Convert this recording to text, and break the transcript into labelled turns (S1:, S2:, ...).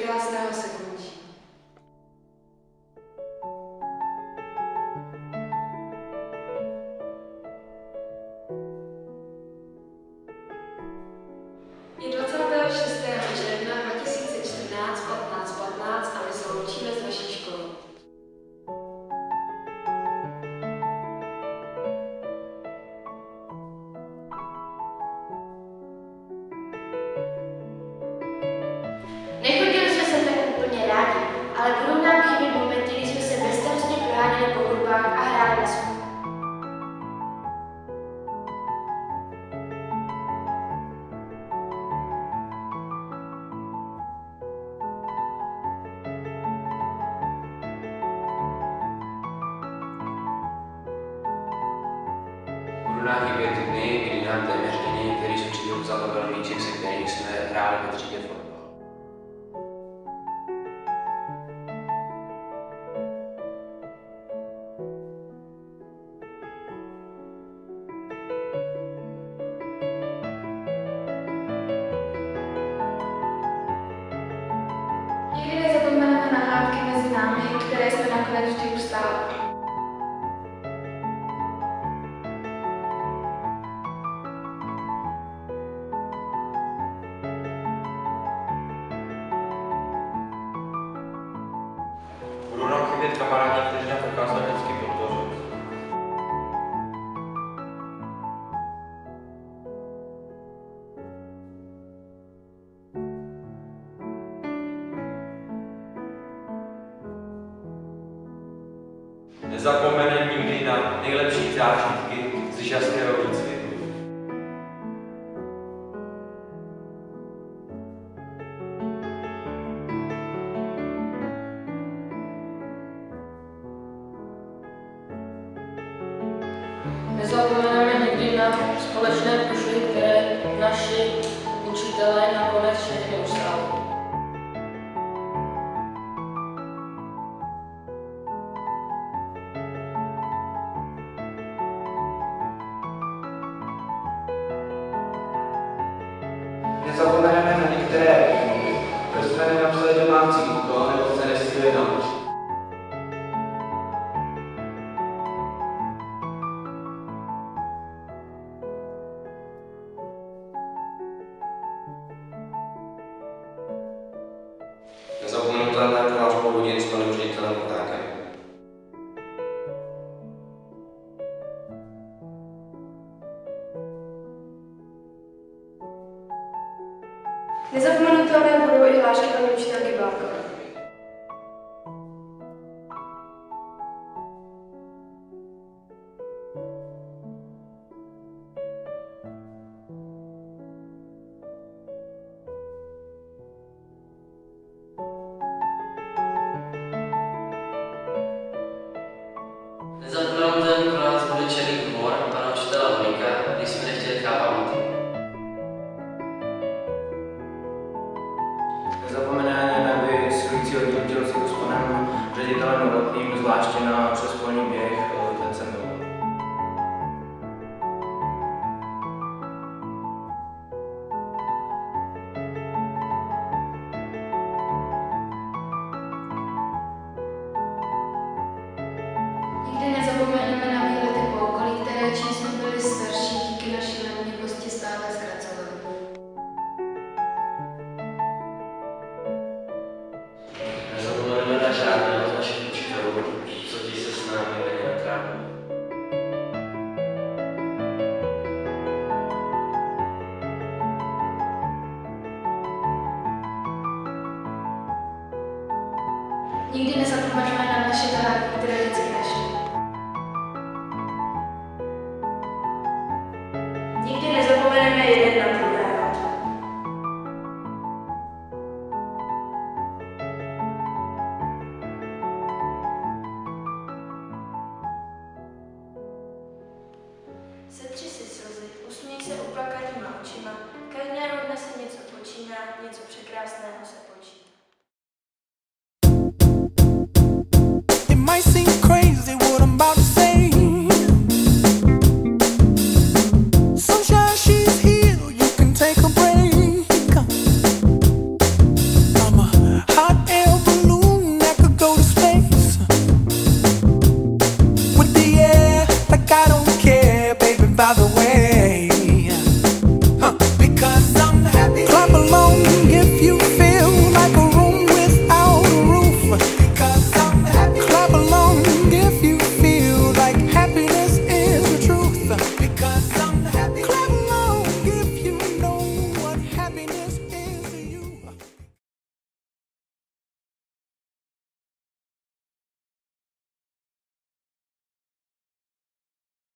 S1: překrásného se končí. Je 26. června 2014 15:15 a my se loučíme s vaší školou.
S2: Nechodili jsme se tak úplně rádi, ale budou nám chybět momenty, kdy jsme se bezstarostně proháněli po hudbách a hráli na spolu.
S3: Budou nám chybět dny, kdy nám téměř denně některý z učitelů vzal velmíček, se kterým jsme hráli ve třídě fotbal.
S2: Nikdy nezapomeneme na hádky mezi námi, které jsme nakonec vždy ustáli.
S4: Budou nám chybět kamarádi, kteří nám dokázali vždycky podpořit. Nezapomeneme nikdy na nejlepší zážitky z lyžařského výcviku.
S1: Nezapomeneme nikdy na společné průšvihy, které naši učitelé nakonec všechny ustáli.
S5: Nezapomeneme na některé výmluvy, proč jsme nenapsali domácí úkol nebo se nestihli naučit.
S3: Nezapomenutelné pro náš pohodin s panem ředitelem Vltákem.
S2: Nezapomenutelné budou i hlášky paní učitelky Bárkové.
S6: Nezapomenutelný pro nás bude černý humor pana učitela Holíka, když jsme nechtěli chápat.
S5: Nezapomeneme na vysilujícího dílčího s panem ředitelem Novotným, zvláště na přespolní běh ten jsem byl.
S2: Nikdy nezapomeneme na výlety po okolí, které čím jsme byli starší, díky naší lenivnosti stále zkracovaly.
S6: Nezapomeneme na žádného z našich učitelů, co ti se s námi denně netrápí.
S2: Nikdy nezapomeneme na naše tahárky, které vždycky našly. Nikdy nezapomeneme jeden na druhého. Setři si slzy, usměj se uplakanýma očima, každého dne se něco počíná, něco překrásného se počítá.
S7: It might seem